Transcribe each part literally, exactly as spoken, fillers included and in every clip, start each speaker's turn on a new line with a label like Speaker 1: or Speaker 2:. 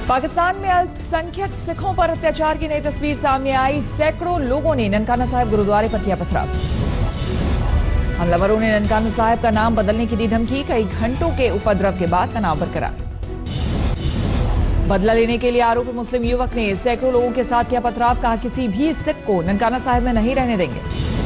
Speaker 1: पाकिस्तान में अल्पसंख्यक सिखों पर अत्याचार की नई तस्वीर सामने आई। सैकड़ों लोगों ने ननकाना साहिब गुरुद्वारे पर किया पथराव। हमलावरों ने ननकाना साहिब का नाम बदलने की दी धमकी। कई घंटों के उपद्रव के बाद तनाव बरकरार। बदला लेने के लिए आरोपी मुस्लिम युवक ने सैकड़ों लोगों के साथ किया पथराव। कहा किसी भी सिख को ननकाना साहिब में नहीं रहने देंगे।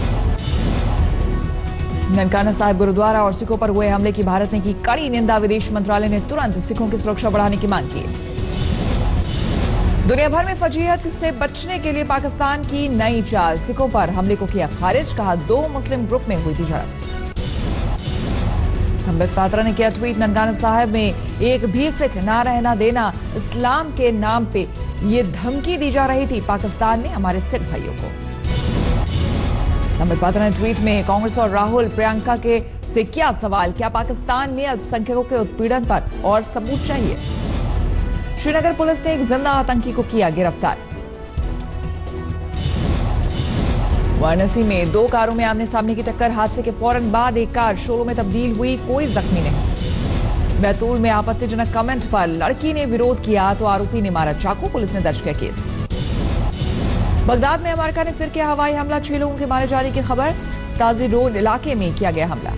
Speaker 1: ननकाना साहिब गुरुद्वारा और सिखों पर हुए हमले की भारत ने की कड़ी निंदा। विदेश मंत्रालय ने तुरंत सिखों की सुरक्षा बढ़ाने की मांग की। दुनिया भर में फजीहत से बचने के लिए पाकिस्तान की नई चाल। सिखों पर हमले को किया खारिज। कहा दो मुस्लिम ग्रुप में हुई थी झड़प। संबित पात्रा ने किया ट्वीट। ननकाना साहिब में एक भी सिख ना रहना देना इस्लाम के नाम पे ये धमकी दी जा रही थी पाकिस्तान ने हमारे सिख भाइयों को। संबित पात्रा ने ट्वीट में कांग्रेस और राहुल प्रियंका के से क्या सवाल, क्या पाकिस्तान में अल्पसंख्यकों के उत्पीड़न पर और सबूत चाहिए। श्रीनगर पुलिस ने एक जिंदा आतंकी को किया गिरफ्तार। वाराणसी में दो कारों में आमने सामने की टक्कर। हादसे के फौरन बाद एक कार शोरों में तब्दील हुई। कोई जख्मी नहीं। बैतूल में आपत्तिजनक कमेंट पर लड़की ने विरोध किया तो आरोपी ने मारा चाकू। पुलिस ने दर्ज किया केस। बगदाद में अमेरिका ने फिर किया हवाई हमला। छह लोगों के मारे जाने की खबर। ताजी रोड इलाके में किया गया हमला।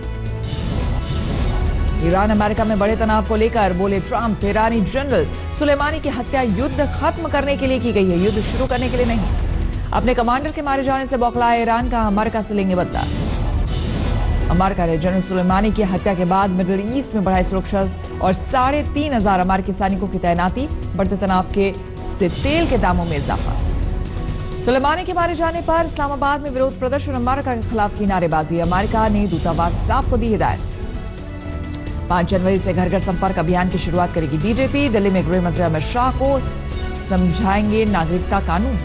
Speaker 1: ईरान अमेरिका में बड़े तनाव को लेकर बोले ट्रंप, ईरानी जनरल सुलेमानी की हत्या युद्ध खत्म करने के लिए की गई है, युद्ध शुरू करने के लिए नहीं। अपने कमांडर के मारे जाने से बौखलाया ईरान। का अमेरिका से लेंगे बदला। अमेरिका ने जनरल सुलेमानी की हत्या के बाद मिडिल ईस्ट में बढ़ाई सुरक्षा और साढ़े तीन हजार अमेरिकी सैनिकों की तैनाती। बढ़ते तनाव के से तेल के दामों में इजाफा। सुलेमानी के मारे जाने पर इस्लामाबाद में विरोध प्रदर्शन। अमेरिका के खिलाफ की नारेबाजी। अमेरिका ने दूतावास स्टाफ को दी हिदायत। पांच जनवरी से घर घर संपर्क अभियान की शुरुआत करेगी बीजेपी। दिल्ली में गृह मंत्री अमित शाह को समझाएंगे नागरिकता कानून।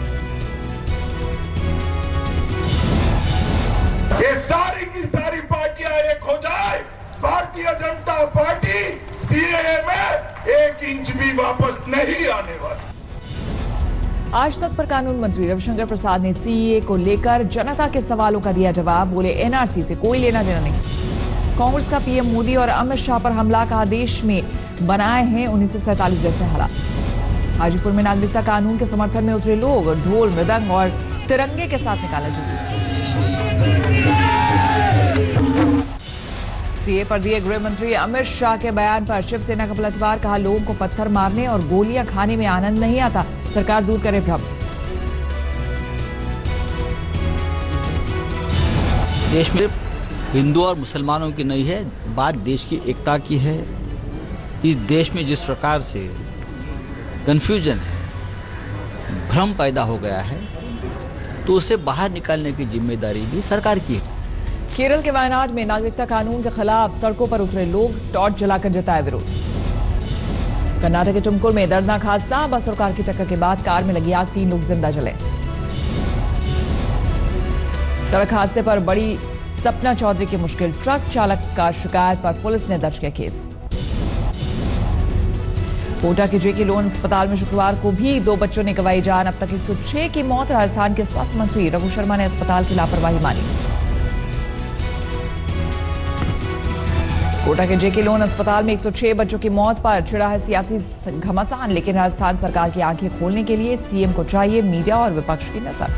Speaker 2: ये सारी की सारी पार्टियां एक हो जाए, भारतीय जनता पार्टी सीएए में एक इंच भी वापस नहीं आने वाली।
Speaker 1: आज तक पर कानून मंत्री रविशंकर प्रसाद ने सीएए को लेकर जनता के सवालों का दिया जवाब। बोले एनआरसी से कोई लेना देना नहीं। कांग्रेस का पीएम मोदी और अमित शाह पर हमला। कहा देश में बनाए हैं उन्नीस सौ सैंतालीस जैसे हालात। हाजीपुर में नागरिकता कानून के समर्थन में उतरे लोग। ढोल मृदंग और तिरंगे के साथ निकाला जुलूस। सीए पर दिए गृह मंत्री अमित शाह के बयान पर शिवसेना का पलटवार। कहा लोगों को पत्थर मारने और गोलियां खाने में आनंद नहीं आता, सरकार दूर करे भ्रम।
Speaker 3: देश में हिंदू और मुसलमानों की नहीं है, बात देश की एकता की है। इस देश में जिस प्रकार से कन्फ्यूजन है, भ्रम पैदा हो गया है, तो उसे बाहर निकालने की जिम्मेदारी भी सरकार की है।
Speaker 1: केरल के वायनाड में नागरिकता कानून के खिलाफ सड़कों पर उतरे लोग। टॉर्च जलाकर जताया विरोध। कर्नाटक के तुमकुर में दर्दनाक हादसा। बस और कार की टक्कर के बाद कार में लगी आग। तीन लोग जिंदा जले। सड़क हादसे पर बड़ी सपना चौधरी की मुश्किल। ट्रक चालक का शिकायत पर पुलिस ने दर्ज किया केस। कोटा के जेके लोन अस्पताल में शुक्रवार को भी दो बच्चों ने गंवाई जान। अब तक एक सौ छह की मौत। राजस्थान के स्वास्थ्य मंत्री रघु शर्मा ने अस्पताल की लापरवाही मानी। कोटा के जेके लोन अस्पताल में एक सौ छह बच्चों की मौत पर छिड़ा है सियासी घमासान। लेकिन राजस्थान सरकार की आंखें खोलने के लिए सीएम को चाहिए मीडिया और विपक्ष की नजर।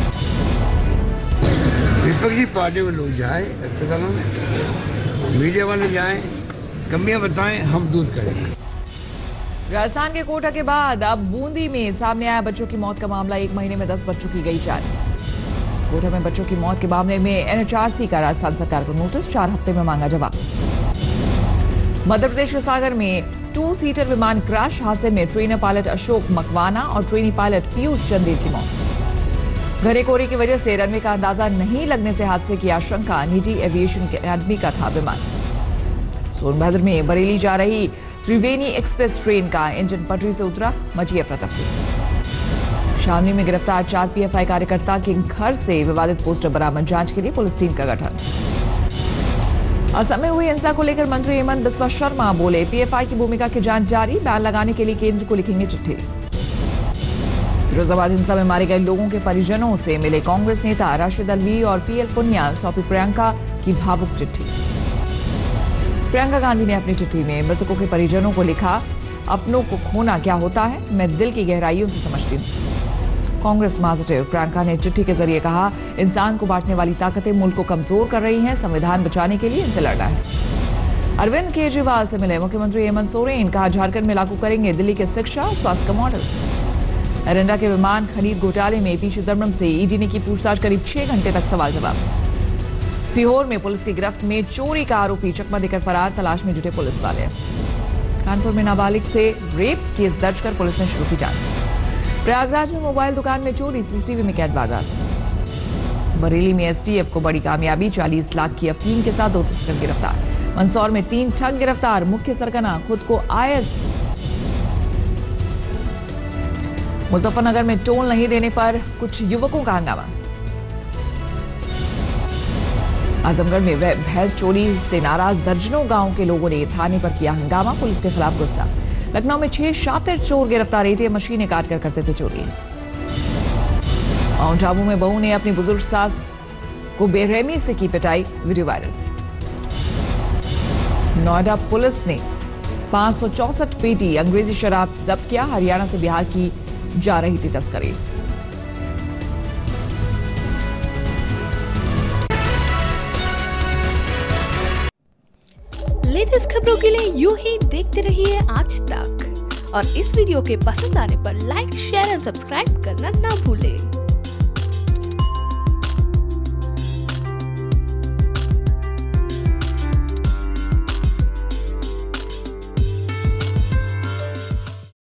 Speaker 4: विपक्षी पार्टी के लोग जाए अस्पतालों में, मीडिया वाले जाएं, कमियां बताएं, हम दूर करेंगे।
Speaker 1: राजस्थान के कोटा के बाद अब बूंदी में सामने आया बच्चों की मौत का मामला। एक महीने में दस बच्चों की गई जान। कोटा में बच्चों की मौत के मामले में एनएचआरसी का राजस्थान सरकार को नोटिस। चार हफ्ते में मांगा जवाब। मध्य प्रदेश के सागर में टू सीटर विमान क्रैश। हादसे में ट्रेनर पायलट अशोक मकवाना और ट्रेनी पायलट पीयूष चंदेल की मौत। घने कोहरे की वजह से रनवे का अंदाजा नहीं लगने से हादसे की आशंका। निजी एविएशन अकेडमी का था विमान। सोनभद्र में बरेली जा रही त्रिवेणी एक्सप्रेस ट्रेन का इंजन पटरी से उतरा। मची अफरा-तफरी। शामली में गिरफ्तार चार पीएफआई कार्यकर्ता के घर से विवादित पोस्टर बरामद। जांच के लिए पुलिस टीम का गठन। असम में हुई हिंसा को लेकर मंत्री हेमंत बिस्वा शर्मा बोले पीएफआई की भूमिका की जांच जारी। बैन लगाने के लिए केंद्र को लिखेंगे चिट्ठी। फिरोजाबाद हिंसा में मारे गए लोगों के परिजनों से मिले कांग्रेस नेता राशिद अलवी और पीएल पुनिया। सौंपी प्रियंका की भावुक चिट्ठी। प्रियंका गांधी ने अपनी चिट्ठी में मृतकों के परिजनों को लिखा, अपनों को खोना क्या होता है, मैं दिल की गहराइयों से समझती हूँ। कांग्रेस महासचिव प्रियंका ने चिट्ठी के जरिए कहा, इंसान को बांटने वाली ताकतें मुल्क को कमजोर कर रही हैं, संविधान बचाने के लिए इनसे लड़ना है। अरविंद केजरीवाल से मिले मुख्यमंत्री हेमंत सोरेन, कहा झारखंड में लागू करेंगे दिल्ली के शिक्षा और स्वास्थ्य का मॉडल। एरेंडा के विमान खरीद घोटाले में पी चिदम्बरम से ईडी ने की पूछताछ, करीब छह घंटे तक सवाल जवाब। सीहोर में पुलिस की गिरफ्त में चोरी का आरोपी चकमा देकर फरार, तलाश में जुटे पुलिस वाले। कानपुर में नाबालिग से रेप केस दर्ज कर पुलिस ने शुरू की जांच। प्रयागराज में मोबाइल दुकान में चोरी, सीसीटीवी में कैद वारदात। बरेली में एसटीएफ को बड़ी कामयाबी, चालीस लाख की अफीम के साथ दो तस्कर गिरफ्तार। मंदसौर में तीन ठग गिरफ्तार, मुख्य सरगना खुद को आईएएस। मुजफ्फरनगर में टोल नहीं देने पर कुछ युवकों का हंगामा। आजमगढ़ में भैंस चोरी से नाराज दर्जनों गांव के लोगों ने थाने पर किया हंगामा, पुलिस के खिलाफ गुस्सा। लखनऊ में छह शातिर चोर गिरफ्तार, एटीएम मशीनें काटकर करते थे चोरी। माउंट आबू में बहू ने अपनी बुजुर्ग सास को बेरहमी से की पिटाई, वीडियो वायरल। नोएडा पुलिस ने पांच सौ चौसठ पेटी अंग्रेजी शराब जब्त किया, हरियाणा से बिहार की जा रही थी तस्करी।
Speaker 5: लेटेस्ट खबरों के लिए यूं ही देखते रहिए आज तक, और इस वीडियो के पसंद आने पर लाइक, शेयर और सब्सक्राइब करना ना भूलें।